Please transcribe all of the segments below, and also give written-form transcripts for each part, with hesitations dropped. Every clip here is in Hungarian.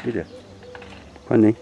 Ide. Panni.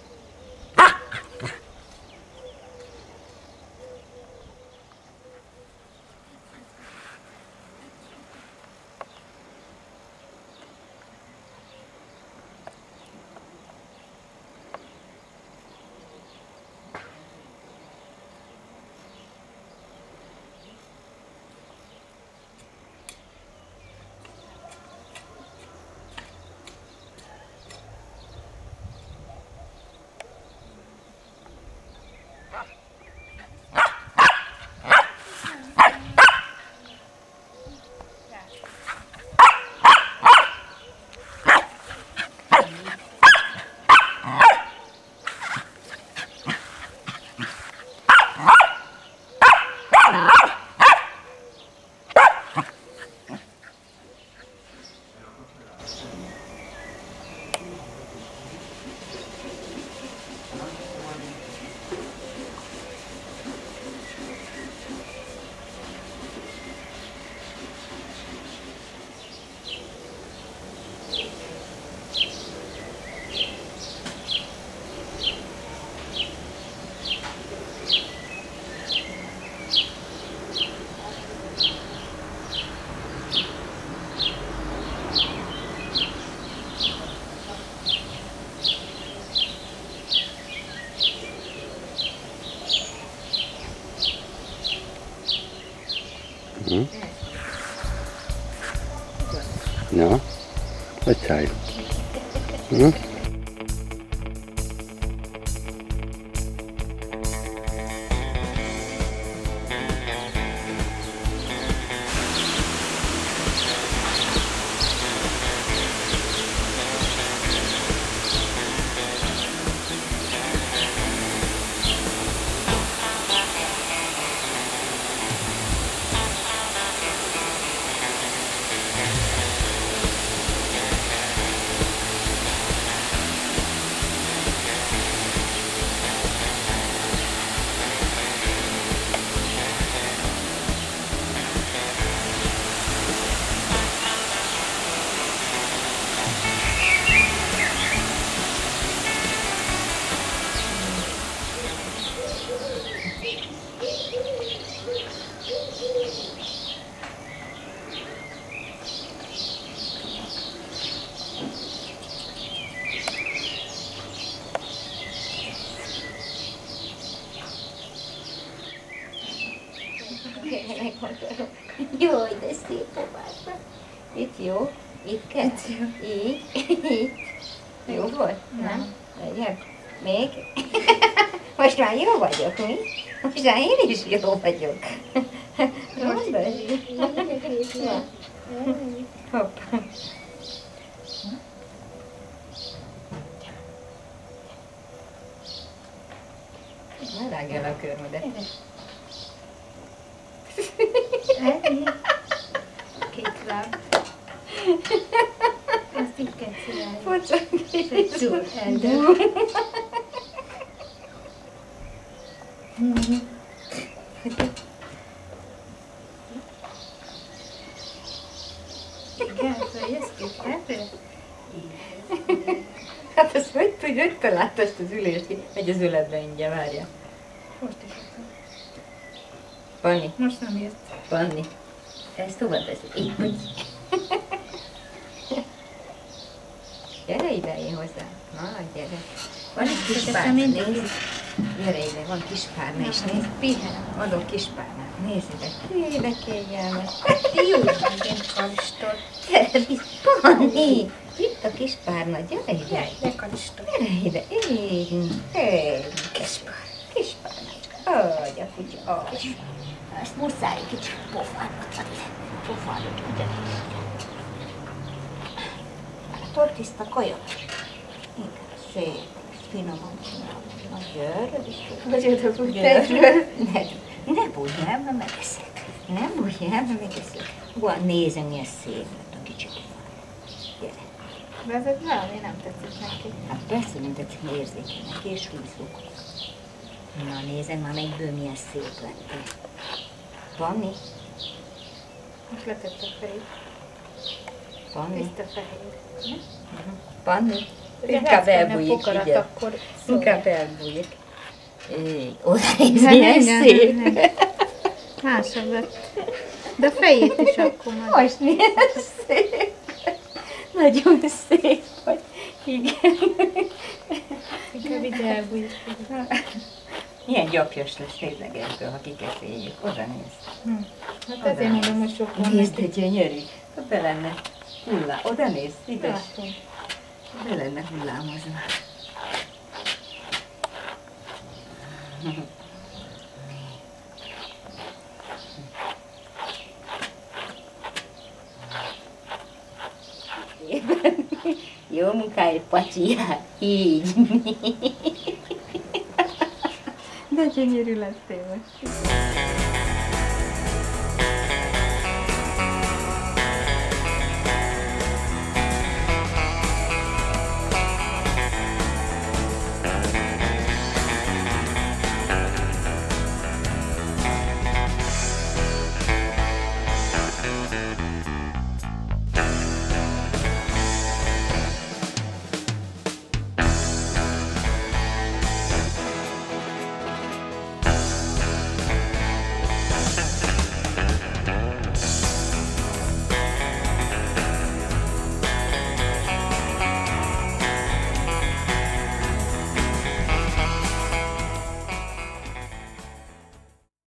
No, let's try. Jó, de szép povárba. Itt jó? Itt kell? Itt jó. Így? Itt. Jó volt? Nem? Legyen. Még? Most már jó vagyok, mi? Most már én is jó vagyok. Most hopp. Ne rágj el a körmödet. Két láb. Azt így kell csinálni. Pocakít. Eldől. Igen, följössz erre? Hát azt hogy találta ezt az ülést ki? Megy az öletbe ingyen, várja. Most is ott. Panni. Most nem jött. Panni. Ezt hova teszed? Így, hogy... Gyere ide én hozzá. Na, gyere. Van egy kis párna, nézd. Gyere ide, van kis párna is, nézd. Pihen. Adok kis párnát, nézd ide. Ide kényelmes. Jó, igen, kalistol. Gyere, Panni. Itt a kis párna, gyere ide. Ne kalistol. Gyere ide, így. Kis párna. Kis párnácska. Adj a kutya, adj. Ezt muszáj egy kicsit pofánat adni. Pofánat ide. Láttól tiszta kaja? Igen, szép. Finoman csinálom. Na gyere, ne bújjál, mert megeszek. Nem bújjál, mert megeszek. Van, nézem, milyen szép lett a kicsi pofán. Gyere. De ezek valami nem tetszik neki. Hát persze nem tetszik, mert érzékenyek és húzók. Na nézem már melyikből milyen szép lett. Panni? Most letett a fejét. Panni? Tiszta fehér. Panni? Inkább elbújik, pokarat, ugye? akkor Inkább elbújik. Oda néz, milyen szép. Másabb lett. De a fejét is akkor már. Most milyen szép. Nagyon szép vagy. Igen. Inkább így elbújik. Milyen gyapjas lesz tényleg ebből, ha kikeféljük. Oda néz. Hát azért mondom, hogy sok van. Nézd, de gyönyörű. Be lenne hullám. Oda nézd, ide. Látom. Be lenne hullámozva. Jó munkáért, pacsiját. Így. De gyönyörű lettél most.